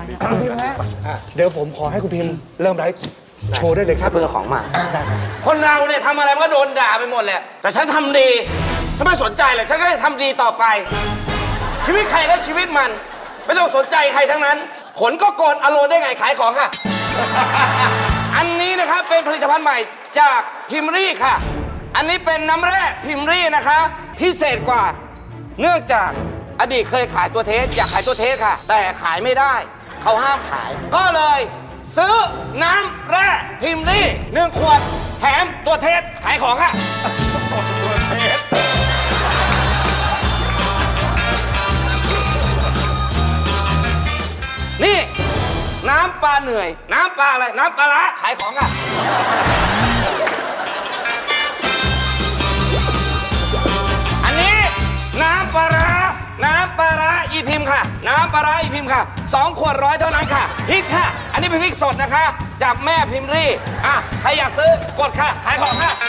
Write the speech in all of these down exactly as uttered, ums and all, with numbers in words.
คุณพิมพ์ฮะเดี๋ยวผมขอให้คุณพิมพ์เริ่มไลฟ์โชว์ได้เลยครับเพื่อของมาคนเราเนี่ยทำอะไรมันก็โดนด่าไปหมดแหละแต่ฉันทำดีฉันไม่สนใจเลยฉันก็จะทำดีต่อไปชีวิตใครก็ชีวิตมันไม่ต้องสนใจใครทั้งนั้นขนก็โกนอโลได้ไงขายของค่ะ อันนี้นะครับเป็นผลิตภัณฑ์ใหม่จากพิมรี่ค่ะอันนี้เป็นน้ำแร่พิมรี่นะคะพิเศษกว่าเนื่องจากอดีตเคยขายตัวเทสอยากขายตัวเทสค่ะแต่ขายไม่ได้เขาห้ามขายก็เลยซื้อน้ำแร่พิมรี่หนึ่งขวดแถมตัวเทสขายของค่ะนี่น้ำปลาเหนื่อยน้ำปลาอะไรน้ำปลาละขายของค่ะอันนี้น้ำปลาร้าน้ำปลาร้าอีพิมพ์ค่ะน้ำปลาร้าอีพิมพ์ค่ะสองขวดร้อยเท่านั้นค่ะพริกค่ะอันนี้เป็นพริกสดนะคะจากแม่พิมรี่อ่ะใครอยากซื้อกดค่ะขายของค่ะ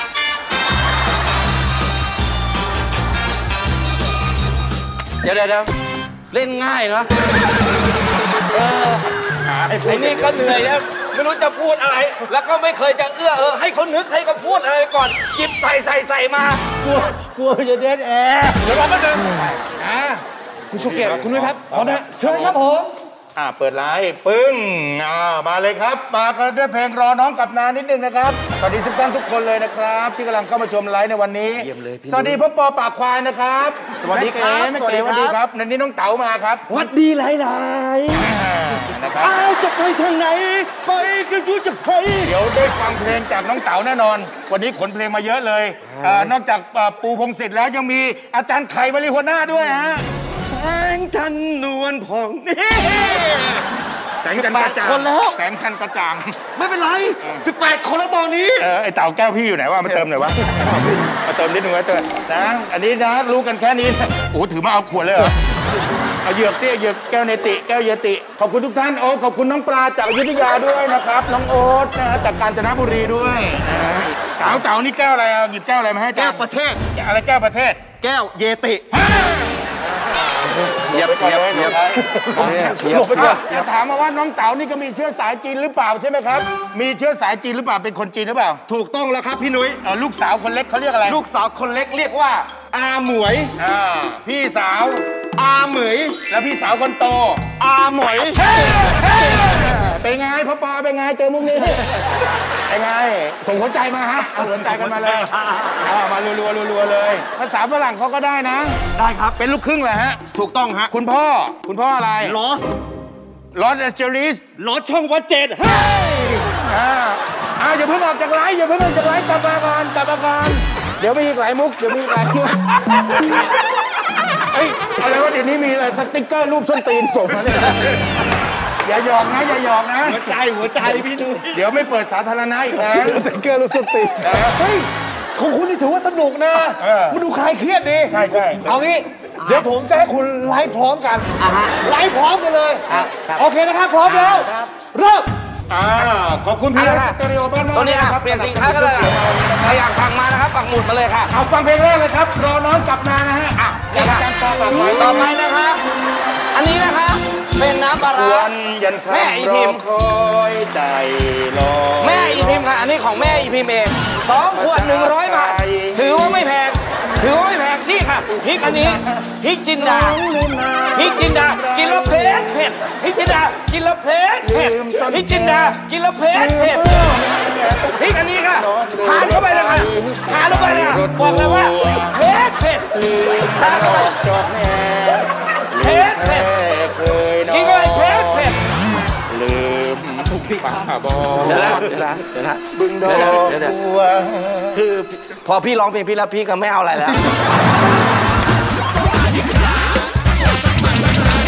เดี๋ยวเดี๋ยวเล่นง่ายเนาะเออไอ้นี่ก็เหนื่อยแล้วไม่รู้จะพูดอะไรแล้วก็ไม่เคยจะเอื้อเออให้เขานึกให้เขาพูดอะไรก่อนหยิบใส่ใส่ใส่มากลัวกลัวจะเด็ดแอร์เดี๋ยวรอแป๊บนึงอ่าคุณชูเกียรติคุณด้วยครับพร้อมนะเชิญครับผมอ่าเปิดไลฟ์ปึ้งอ่ามาเลยครับมากันด้วยเพลงรอน้องกับนานิดนึงนะครับสวัสดีทุกท่านทุกคนเลยนะครับที่กำลังเข้ามาชมไลฟ์ในวันนี้สวัสดีพ่อปอปากควายนะครับสวัสดีครับแม่เก๋สวัสดีครับนันนี้น้องเต๋ามาครับสวัสดีหลายหลายนะครับอ้าวจะไปทางไหนไปก็รู้จะไปเดี๋ยวได้ฟังเพลงจากน้องเต๋าแน่นอนวันนี้ขนเพลงมาเยอะเลยนอกจากปูพงศิษฐ์แล้วยังมีอาจารย์ไข่มาริโฮน่าด้วยฮะแสงจันนวลผ่องนี่แสงจันกระจ่างคนแล้วแสงจันกระจ่างไม่เป็นไรสิบแปดคนแล้วตอนนี้เออไอเต่าแก้วพี่อยู่ไหนวะมาเติมหน่อยวะมาเติมนิดนึงวะเติมนะอันนี้นะรู้กันแค่นี้โอ้ถือมาเอาขวดเลยเหรอเอาเหยือกเตี้ยเหยือกแก้วเนติแก้วเยติขอบคุณทุกท่านโอ้ขอบคุณน้องปลาจากอยุธยาด้วยนะครับน้องโอ๊ตนะฮะจากกาญจนบุรีด้วยเต่าเต่านี่แก้วอะไรหยิบแก้วอะไรมาให้แก้วประเทศอะไรแก้วประเทศแก้วเยติเทียบเทียบเทียบเทียบจะถามมาว่าน้องเต๋านี่ก็มีเชื้อสายจีนหรือเปล่าใช่ไหมครับมีเชื้อสายจีนหรือเปล่าเป็นคนจีนหรือเปล่าถูกต้องแล้วครับพี่นุ้ยลูกสาวคนเล็กเขาเรียกอะไรลูกสาวคนเล็กเรียกว่าอาหมวยอ่าพี่สาวอาเหมยแล้วพี่สาวคนโตอาหมวยเป็นไงพ่อปอเป็นไงเจอมุกนี้เป็นไงส่งหัวใจมาฮะเอาหัวใจกันมาเลยมารัวๆรัวๆเลยภาษาฝรั่งเขาก็ได้นะได้ครับเป็นลูกครึ่งเหรอฮะถูกต้องฮะคุณพ่อคุณพ่ออะไรลอสลอสแอนเจลิสลอสช่องวัดเจ็ดเฮ้ยอ่าอ่าอย่าเพิ่งออกจากไลฟ์อย่าเพิ่งออกจากไลฟ์กลับมาก่อนกลับมาก่อนเดี๋ยวมีอีกหลายมุกเดี๋ยวมีอีกหลายมุกเอ้ยอะไรวะเดี๋ยวนี้มีอะไรสติ๊กเกอร์รูปส้นตีนส่งมาเนี่ยอย่าหยอกนะอย่าหยอกนะหัวใจหัวใจพี่นุ้ยเดี๋ยวไม่เปิดสาธารณะอีกแล้วสติ๊กเกอร์รูปส้นตีนเฮ้ยของคุณนี่ถือว่าสนุกนะมาดูคลายเครียดดีใช่ใช่เอางี้เดี๋ยวผมจะให้คุณไลฟ์พร้อมกันไลฟ์พร้อมกันเลยโอเคนะครับพร้อมแล้วเริ่มอ่าขอบคุณพี่สตูดิโอบ้านนอกตัวนี้ครับเปลี่ยนสินค้ากันเลยใครอยากทางมานะครับปักหมุดมาเลยค่ะเอาฟังเพลงแรกเลยครับรอน้องกลับมานะฮะอ่ะนี่ค่ะต่อไปนะคะอันนี้นะคะเป็นน้ำปลาร้าแม่อีพิมพ์คอยใจรอแม่อีพิมพ์ค่ะอันนี้ของแม่อีพิมพ์เองสองขวดหนึ่งร้อยบาทถือว่าไม่แพงถือว่าไม่แพงนี่ค่ะพริกอันนี้พริกจินดาพริกจินดากินแล้วเผ็ดเผ็ดพริกจินดากินแล้วเผ็ดเผ็ดพริกจินดากินแล้วเผ็ดเผ็ดพริกอันนี้ค่ะทานเข้าไปเลยค่ะทานเข้าไปเลยค่ะบอกเลยว่าเผ็ดเผ็ดทานเข้าไปเผ็ดเผ็ดกินก็เลยเผ็ดเผ็ดลืมปากบอเดี๋ยวนะเดี๋ยวนะเดี๋ยวนะบึงดอกบัวคือพอพี่ร้องเพลงพี่แล้วพี่ก็ไม่เอาอะไรแล้ว